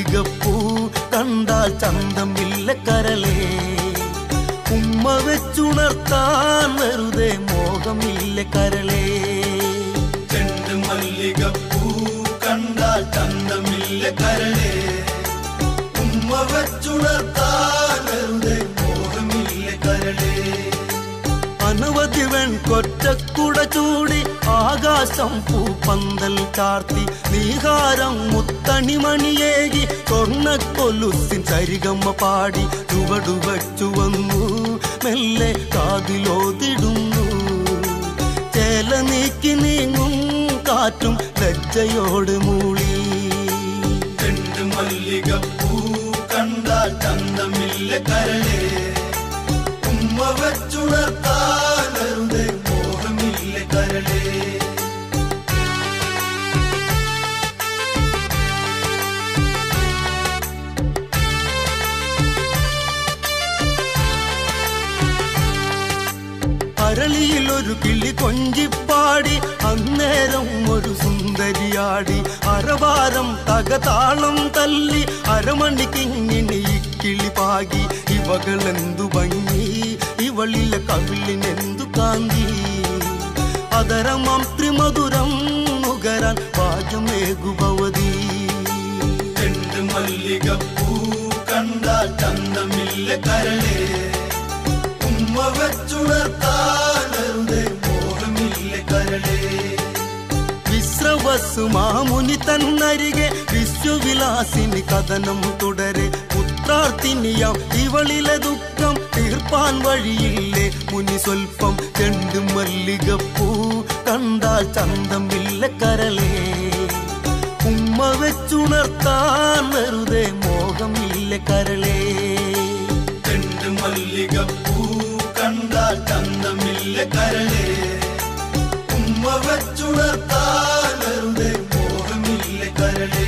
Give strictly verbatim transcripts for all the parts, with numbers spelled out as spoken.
മല്ലികപ്പൂ കണ്ടാൽ ചന്തമില്ല കരളേ ഉമ്മ വെച്ചുണർത്താൻ വെറുതെ മോഹമില്ല കരളേ ചെണ്ട് മല്ലികപ്പൂ കണ്ടാൽ ചന്തമില്ല കരളേ ഉമ്മ വെച്ചുണർത്താൻ വെറുതെ മോഹമില്ല കരളേ അനവധി വെൺകൊറ്റക്കുട ചൂടി ആകാശം പൂപ്പന്തൽ ചാർത്തി നീഹാരം മുത്തണിമണിയേകി സ്വർണ്ണക്കൊലുസിൻ സരിഗമ്മ പാടി ചുവടുവച്ചു വന്നു മെല്ലെ കാതിലോതിടുന്നു ചേല നീക്കി നീങ്ങും കാറ്റും ലജ്ജയോട് മൂളി ചെണ്ട് മല്ലികപ്പൂ കണ്ടാൽ ചന്തമില്ല കരളേ ഉമ്മ വെച്ചുണർത്താൻ വെറുതെ മോഹമില്ല കരളേ അരളിയിൽ ഒരു കിളി കൊഞ്ചിപ്പാടി അന്നേരം ഒരു സുന്ദരിയാടി അരവാരം തകതാളം തല്ലി അരമണിക്കിങ്ങിനി ഇക്കിളി പാകി ഇവകളെന്തു ഭംഗി ഇവളിലെ കവിളിനെന്തു കാന്തി അതരമാം ത്രിമധുരം നുകരാൻ ഭാഗ്യമേകുഭവതി ചെണ്ട് മല്ലികപ്പൂ കണ്ടാൽ ചന്തമില്ല കരളേ ഉമ്മ വെച്ചുണർത്താൻ വെറുതെ മോഹമില്ല കരളേ വിശ്രവസ്സു മാമുനി തന്നരികെ വിശ്വവിലാസിനി കഥനം തുടരെ പുത്രാർത്ഥിനിയാം ഇവളിലെ ദുഃഖം തീർപ്പാൻ വഴിയില്ലേ മുനി സ്വൽപ്പം ചെണ്ട് മല്ലികപ്പൂ കണ്ടാൽ ചന്തമില്ല കരളേ ഉമ്മ വെച്ചുണർത്താൻ വെറുതെ മോഹമില്ല കരളേ ചെണ്ട് മല്ലികപ്പൂ കണ്ടാൽ ചന്തമില്ല കരളേ ഉമ്മ വെച്ചുണർത്താൻ വെറുതെ മോഹമില്ല കരളേ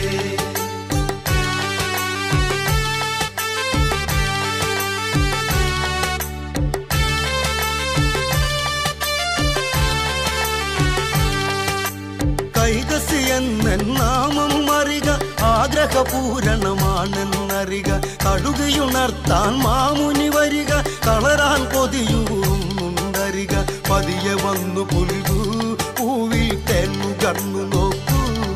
നാമം അറിക ആഗ്രഹപൂരണമാണെന്നറിക കടുകയുണർത്താൻ മാമുനി വരിക കളറാൻ കൊതിയൂറുന്നുണ്ടറിക പതിയെ വന്നു പുൽകൂ പൂവിൽ തെന്നു കണ്ണു നോക്കൂ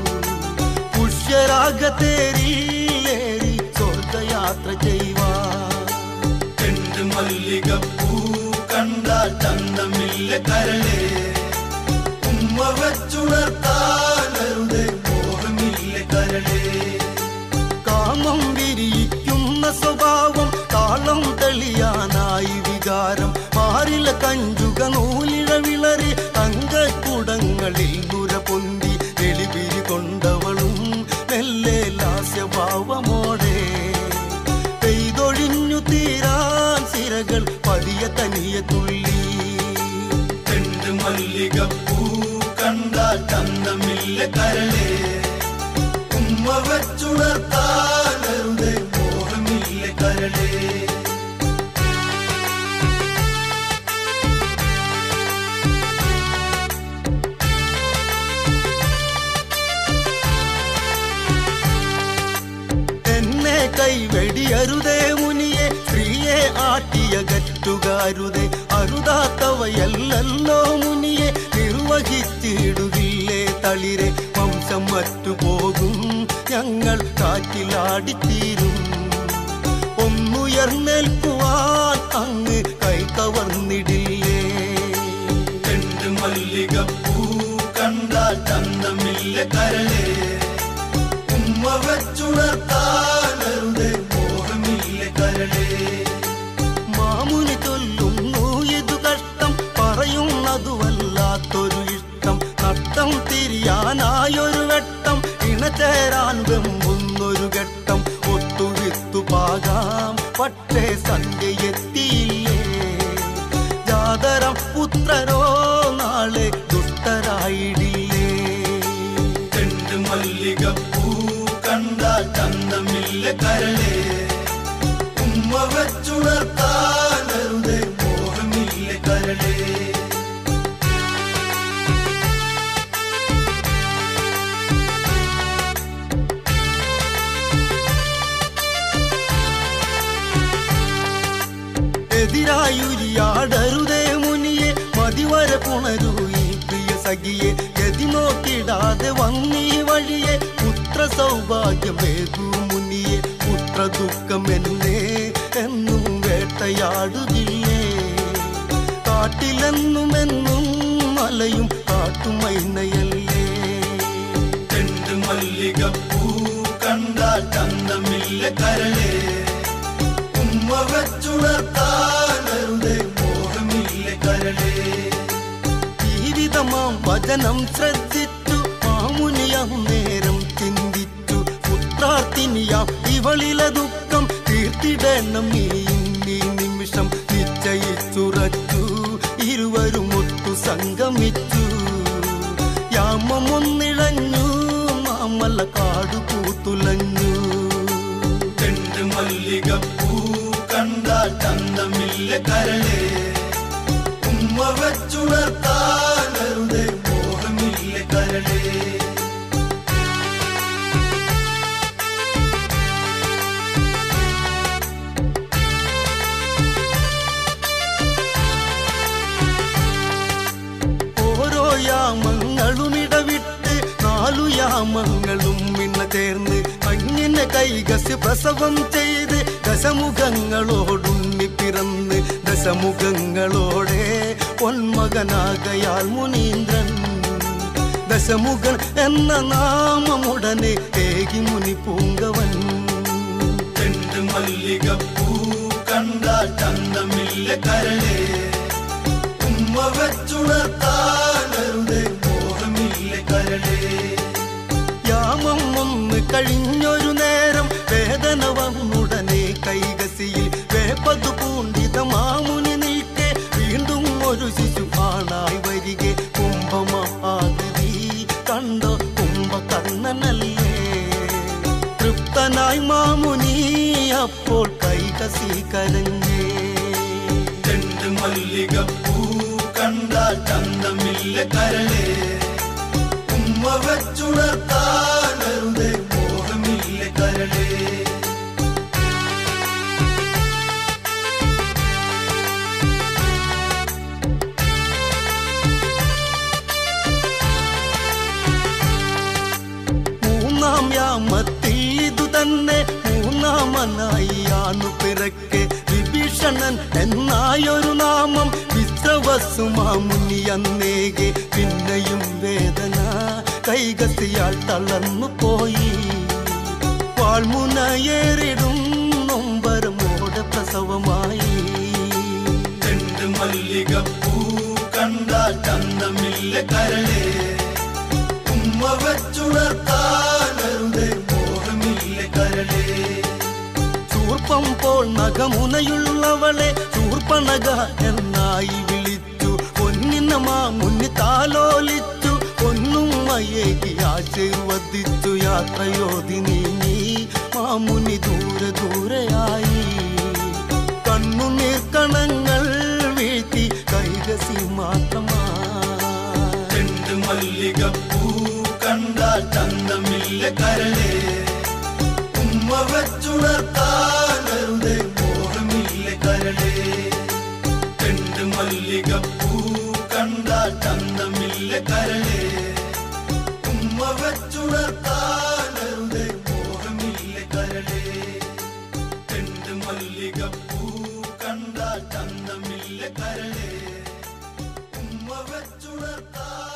പുഷ്യരാഗത്തേരിലേറി സ്വർഗയാത്ര ചെയ്യുവാൻ ചെണ്ട് മല്ലികപ്പൂ കണ്ടാൽ ചന്തമില്ല കരളേ ഉമ്മ വെച്ചുണർത്താൻ വെറുതെ മോഹമില്ല കരളേ കാമം വിരിയിക്കുന്ന സ്വഭാവം താളം തെളിയാനായി വികാരം മാറില കഞ്ചുക നൂലിഴ വിളറി തങ്കക്കുടങ്ങളിൽ നുര പൊന്തി എളിപിരി കൊണ്ടവളും മെല്ലെ ലാസ്യഭാവമോടെ പെയ്തൊഴിഞ്ഞു തീരാൻ സിരകൾ പതിയ തനിയ തുള്ളി ചെണ്ട് മല്ലികപ്പൂ കണ്ടാൽ ചന്തമില്ല കരളേ ഉമ്മ വെച്ചുണർത്താൻ വെറുതെ മോഹമില്ല കരളേ എന്നെ കൈവെടിയരുതേ മുനിയെ സ്ത്രീയെ ആട്ടിയകറ്റുകാരുതേ അരുതാത്തവയല്ലോ മുനിയെ നിർവഹിച്ചിടുകില്ലേ തളിരെ വംശം മറ്റുപോകും ഞങ്ങൾ കാറ്റിലാടിത്തീരും ഒന്നുയർന്നേൽക്കുവാൻ അങ്ങ് കൈ കവർന്നിടില്ലേ ചെണ്ട് മല്ലികപ്പൂ കണ്ടാൽ ചന്തമില്ല കരളേ ഉമ്മ വെച്ചുണർത്താൻ വെറുതെ മോഹമില്ല കരളേ മാമുനി ചൊല്ലുന്നു ഇതു കഷ്ടം പറയുന്നതു വല്ലാത്തൊരു ഇഷ്ടം നട്ടം തിരിയാനായൊരു വെട്ടം ഇണചേരാൻ വെമ്പുന്നൊരു ഘട്ടം ഒത്തുവിത്തു പാകാം പക്ഷേ സന്ധ്യയെത്തിയില്ലേ ജാതരം പുത്രരോ നാളെ ദുഷ്ടരായിടില്ലേ ചെണ്ട് മല്ലികപ്പൂ കണ്ടാൽ ചന്തമില്ല കരളേ ഉമ്മ വെച്ചുണർത്താൻ വെറുതെ മോഹമില്ല കരളേ എതിരായുരിയാടരുതേ മുനിയെ മതിവരെ പുണരൂ ഈ പ്രിയ സഖിയെ ഗതി നോക്കിടാതെ വന്നീ വഴിയെ പുത്ര സൗഭാഗ്യമേകൂ മുനിയെ പുത്ര ദുഃഖമെന്നേ എന്നും വേട്ടയാടുകില്ലേ കാട്ടിലെന്നുമെന്നും മലയും കാട്ടുമൈനയല്ലേ മല്ലികപ്പൂ കണ്ടാൽ ചന്തമില്ല കരളേ ഉമ്മ വെച്ചുണർത്താനരുതേ മോഹമില്ല കരളേ ജീവിതമാം വചനം ശ്രദ്ധിച്ചു മാമുനിയാം നേരം ചിന്തിച്ചു പുത്രാർത്ഥിനിയാം ഇവളിലെ ദുഃഖം തീർത്തിടണം നീ ഇന്നീ നിമിഷം നിശ്ചയിച്ചുറച്ചു ഇരുവരും ഒത്തു സംഗമിച്ചു യാമമൊന്നിഴഞ്ഞു മാമല കാടു പൂത്തുലഞ്ഞു രണ്ട് മല്ലികപ്പൂ കണ്ടാൽ ചന്തമില്ല കരളേ ഉമ്മ വെച്ചുണർത്താനരുതേ മോഹമില്ല കരളേ ഓരോ യാമങ്ങളും ഇടവിട്ട് നാലു യാമങ്ങളും മിന്ന ചേർന്ന് അങ്ങിനെ കൈകസ് പ്രസവം ചെയ്ത് ദശമുഖങ്ങളോടുണ്ണി പിറന്ന് ദശമുഖങ്ങളോടെ പൊന്മകനാകയാൽ മുനീന്ദ്രൻ ദശമുഖൻ എന്ന നാമമുടനെ ഏകി മുനി പൂങ്കവൻ രണ്ട് മല്ലികപ്പൂ കണ്ടാൽ ചന്തമില്ല കരളേ ഉമ്മ വെച്ചുണർത്താനരുതേ മോഹമില്ല കരളേ യാമം ഒന്ന് കഴിഞ്ഞൊരു നേരം വേദന വന്നുടനെ കൈകസിയിൽ വേപ്പതു പൂണ്ടിത മാമുനി നിൽക്കെ വീണ്ടും ഒരു ശിശു ആണായി വരികെ കുംഭമഹാകൃതി കണ്ടോ കുംഭകർണനല്ലേ തൃപ്തനായി മാമുനി അപ്പോൾ കൈകസി കരഞ്ഞേ രണ്ട് മല്ലികപ്പൂ കണ്ടാൽ ചന്തമില്ല കരളേ ഉമ്മ വെച്ചുണർത്താനരുതേ മോഹമില്ല കരളേ മൂന്നാം യാമത്തിൽ ഇതു തന്നെ മൂന്നാമനായി ആണു പിറക്കെ വിഭീഷണൻ എന്നായൊരു നാമം വിശ്രവസുമാമുനി അന്നേകെ പിന്നെയും വേദന കൈകസിയാൽ തളർന്നു പോയി വാൾമുനയേറിടും നൊമ്പരമോടെ പ്രസവമായി രണ്ട് മല്ലികപ്പൂ കണ്ടാൽ ചന്തമില്ല കരളേ ഉമ്മ വെച്ചുണർത്താനരുതേ മോഹമില്ല കരളേ ചൂർപ്പം പോൽ നഖമുനയുള്ളവളെ ചൂർപ്പനക എന്നായി വിളിച്ചു പൊന്നിന മാമുനി താലോലിച്ചു പൊന്നും മയേകി ആശീർവദിച്ചു യാത്രയോധി നീങ്ങി മാമുനി ദൂരെ ദൂരെയായി കണ്ണുനീർക്കണങ്ങൾ വീഴ്ത്തി കൈകസി മാത്രമായി രണ്ട് മല്ലികപ്പൂ കണ്ടാൽ ചന്തമില്ല കരളേ ഉമ്മ വെച്ചുണർത്താനരുതേ മോഹമില്ല കരളേ രണ്ട് മല്ലികപ്പൂ കണ്ടാൽ ചന്തമില്ല കരളേ ഉമ്മ വെച്ചുണർത്താനരുതേ മോഹമില്ല കരളേ രണ്ട് മല്ലികപ്പൂ കണ്ടാൽ ചന്തമില്ല കരളേ ഉമ്മ വെച്ചുണർത്താ